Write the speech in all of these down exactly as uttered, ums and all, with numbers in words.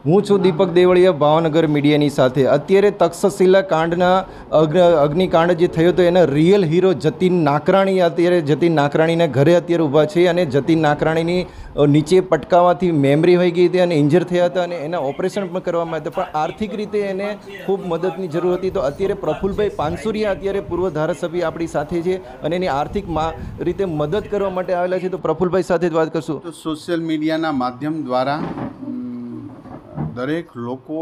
હું છું દીપક દેવળિયા ભાવનગર મીડિયાની સાથે. અત્યારે તક્ષશિલા કાંડના અગ્ન અગ્નિકાંડ જે થયો હતો એના રિયલ હીરો જતીન નાકરાણી અત્યારે જતીન નાકરાણીના ઘરે અત્યારે ઊભા છે અને જતીન નાકરાણીની નીચે પટકાવાથી મેમરી હોઈ ગઈ હતી અને ઇન્જર થયા હતા અને એના ઓપરેશન પણ કરવામાં આવ્યા હતા, પણ આર્થિક રીતે એને ખૂબ મદદની જરૂર હતી. તો અત્યારે પ્રફુલભાઈ પાનસુરિયા અત્યારે પૂર્વ ધારાસભ્ય આપણી સાથે છે અને એની આર્થિક રીતે મદદ કરવા માટે આવેલા છે. તો પ્રફુલભાઈ સાથે જ વાત કરશું. તો સોશિયલ મીડિયાના માધ્યમ દ્વારા દરેક લોકો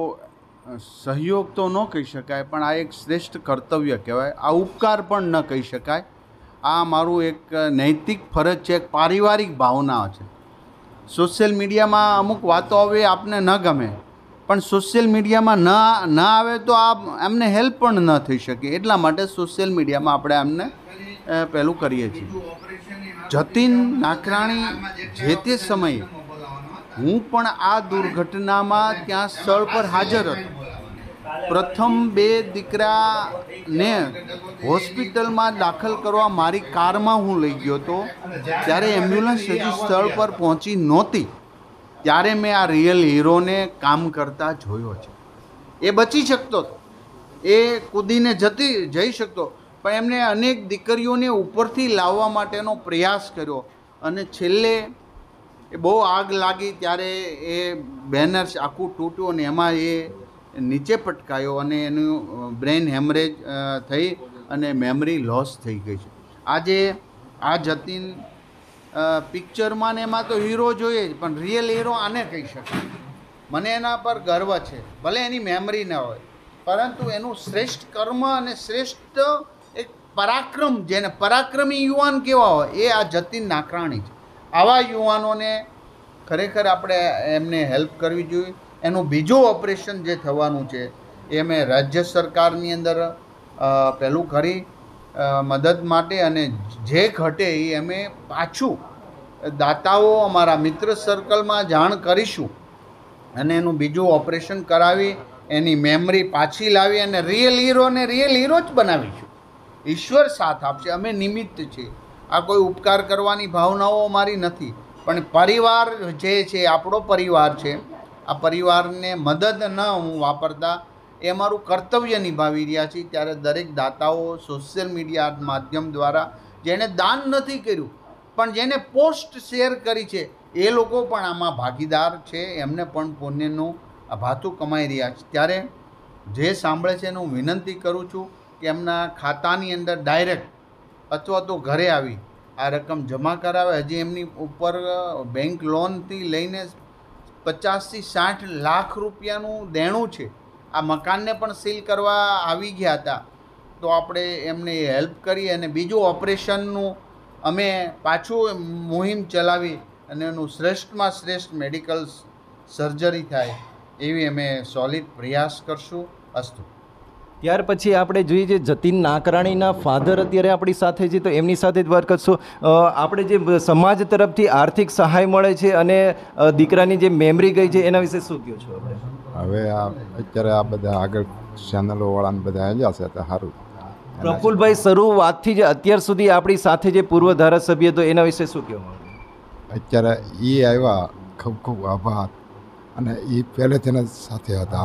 સહયોગ તો ન કહી શકાય, પણ આ એક શ્રેષ્ઠ કર્તવ્ય કહેવાય, આ ઉપકાર પણ ન કહી શકાય. આ મારું એક નૈતિક ફરજ છે, એક પારિવારિક ભાવના છે. સોશિયલ મીડિયામાં અમુક વાતો આવે આપને ન ગમે, પણ સોશિયલ મીડિયામાં ન ન આવે તો આ એમને હેલ્પ પણ ન થઈ શકે. એટલા માટે સોશિયલ મીડિયામાં આપણે એમને પહેલું કરીએ છીએ. જતીન નાકરાણી જે તે સમયે હું પણ આ દુર્ઘટનામાં ત્યાં સ્થળ પર હાજર હતો. પ્રથમ બે દીકરાને હોસ્પિટલમાં દાખલ કરવા મારી કારમાં હું લઈ ગયો હતો. ત્યારે એમ્બ્યુલન્સ હજી સ્થળ પર પહોંચી નહોતી, ત્યારે મેં આ રિયલ હીરોને કામ કરતા જોયો છે. એ બચી શકતો હતો, એ કૂદીને જતી જઈ શકતો, પણ એમને અનેક દીકરીઓને ઉપરથી લાવવા માટેનો પ્રયાસ કર્યો અને છેલ્લે એ બહુ આગ લાગી ત્યારે એ બેનર્સ આખું તૂટ્યું અને એમાં એ નીચે પટકાયો અને એનું બ્રેઇન હેમરેજ થઈ અને મેમરી લોસ થઈ ગઈ છે. આજે આ જતીન પિક્ચરમાં ને એમાં તો હીરો જોઈએ જ, પણ રિયલ હીરો આને કહી શકાય. મને એના પર ગર્વ છે. ભલે એની મેમરી ન હોય, પરંતુ એનું શ્રેષ્ઠ કર્મ અને શ્રેષ્ઠ એક પરાક્રમ, જેને પરાક્રમી યુવાન કેવા હોય એ આ જતીન નાકરાણી છે. આવા યુવાનોને ખરેખર આપણે એમને હેલ્પ કરવી જોઈએ. એનું બીજું ઓપરેશન જે થવાનું છે એ અમે રાજ્ય સરકારની અંદર પહેલું કરી મદદ માટે, અને જે ઘટે એ અમે પાછું દાતાઓ અમારા મિત્ર સર્કલમાં જાણ કરીશું અને એનું બીજું ઓપરેશન કરાવી એની મેમરી પાછી લાવી અને રિયલ હીરોને રિયલ હીરો જ બનાવીશું. ઈશ્વર સાથ આપશે, અમે નિમિત્ત છીએ. આ કોઈ ઉપકાર કરવાની ભાવનાઓ અમારી નથી, પણ પરિવાર જે છે આપણો પરિવાર છે, આ પરિવારને મદદ ન હું વાપરતા એ અમારું કર્તવ્ય નિભાવી રહ્યા છીએ. ત્યારે દરેક દાતાઓ સોશિયલ મીડિયા માધ્યમ દ્વારા જેણે દાન નથી કર્યું પણ જેને પોસ્ટ શેર કરી છે એ લોકો પણ આમાં ભાગીદાર છે, એમને પણ પુણ્યનું ભાથું કમાઈ રહ્યા છે. ત્યારે જે સાંભળે છે એને હું વિનંતી કરું છું કે એમના ખાતાની અંદર ડાયરેક્ટ અથવા તો ઘરે આવી આ રકમ જમા કરાવે. હજી એમની ઉપર બેંક લોનથી લઈને પચાસથી સાઠ લાખ રૂપિયાનું દેણું છે. આ મકાનને પણ સીલ કરવા આવી ગયા હતા, તો આપણે એમને હેલ્પ કરી અને બીજું ઓપરેશનનું અમે પાછું મુહિમ ચલાવી અને એનું શ્રેષ્ઠમાં શ્રેષ્ઠ મેડિકલ સર્જરી થાય એવી અમે સોલિડ પ્રયાસ કરશું. અસ્તુ. ત્યાર પછી આપણે જોઈએ છે જતીન નાકરાણીના ફાધર અત્યારે આપણી સાથે છે, તો એમની સાથે જ વાત કરશું. આપણે જે સમાજ તરફથી આર્થિક સહાય મળે છે અને દીકરાની જે મેમરી ગઈ છે એના વિશે શું કહો છો? હવે આ અત્યારે આ બધા આગળ ચેનલો વાળાને બધા આવ્યા છે તો સારું. પ્રફુલભાઈ, શરૂઆતથી જ અત્યાર સુધી આપણી સાથે જે પૂર્વ ધારાસભ્ય તો એના વિશે શું કહેવું? અત્યારે એ આવ્યા, ખૂબ ખૂબ આભાર. અને એ પહેલેથી સાથે હતા.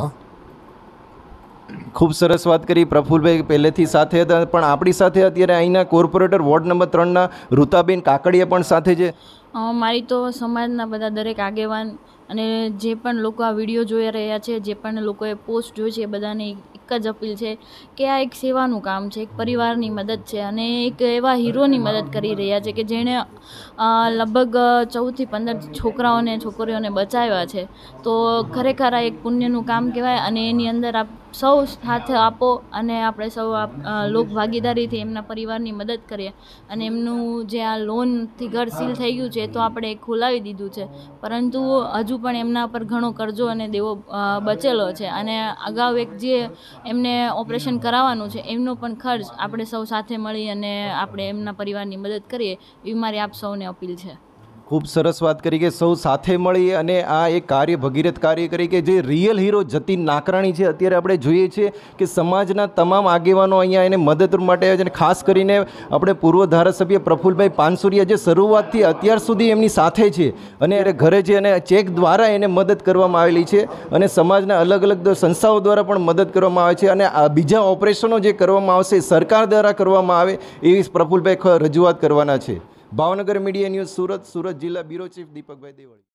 ખૂબ સરસ વાત કરી પ્રફુલભાઈ, પહેલેથી સાથે હતા, પણ આપણી સાથે અત્યારે અહીંના કોર્પોરેટર વોર્ડ નંબર ત્રણના ઋતાબેન કાકડિયા પણ સાથે છે. મારી તો સમાજના બધા દરેક આગેવાન અને જે પણ લોકો આ વિડીયો જોઈ રહ્યા છે, જે પણ લોકોએ પોસ્ટ જોઈ છે, એ બધાને એક જ અપીલ છે કે આ એક સેવાનું કામ છે, એક પરિવારની મદદ છે અને એક એવા હીરોની મદદ કરી રહ્યા છે કે જેણે લગભગ ચૌદથી પંદર છોકરાઓને છોકરીઓને બચાવ્યા છે. તો ખરેખર આ એક પુણ્યનું કામ કહેવાય અને એની અંદર આપ સૌ સાથે આપો અને આપણે સૌ લોક ભાગીદારીથી એમના પરિવારની મદદ કરીએ. અને એમનું જે આ લોનથી ઘર સીલ થઈ ગયું છે તો આપણે ખોલાવી દીધું છે, પરંતુ હજુ પણ એમના પર ઘણો કરજો અને દેવો બચેલો છે અને અગાઉ એક જે એમને ઓપરેશન કરાવવાનું છે એમનો પણ ખર્ચ આપણે સૌ સાથે મળી અને આપણે એમના પરિવારની મદદ કરીએ એવી મારી આપ સૌને અપીલ છે. ખૂબ સરસ વાત કરી કે સૌ સાથે મળી અને આ એક કાર્ય ભગીરથ કાર્ય કરી કે જે રિયલ હીરો જતીન નાકરાણી છે. અત્યારે આપણે જોઈએ છીએ કે સમાજના તમામ આગેવાનો અહીંયા એને મદદરૂપ માટે આવ્યા છે અને ખાસ કરીને આપણે પૂર્વ ધારાસભ્ય પ્રફુલભાઈ પાનસુરિયા જે શરૂઆતથી અત્યાર સુધી એમની સાથે છે અને એ ઘરે છે અને ચેક દ્વારા એને મદદ કરવામાં આવેલી છે અને સમાજના અલગ અલગ સંસ્થાઓ દ્વારા પણ મદદ કરવામાં આવે છે અને આ બીજા ઓપરેશનો જે કરવામાં આવશે સરકાર દ્વારા કરવામાં આવે એવી પ્રફુલભાઈ રજૂઆત કરવાના છે. ભાવનગર મીડિયા ન્યૂઝ સુરત સુરત જિલ્લા બ્યુરો ચીફ દીપકભાઈ દેવળી.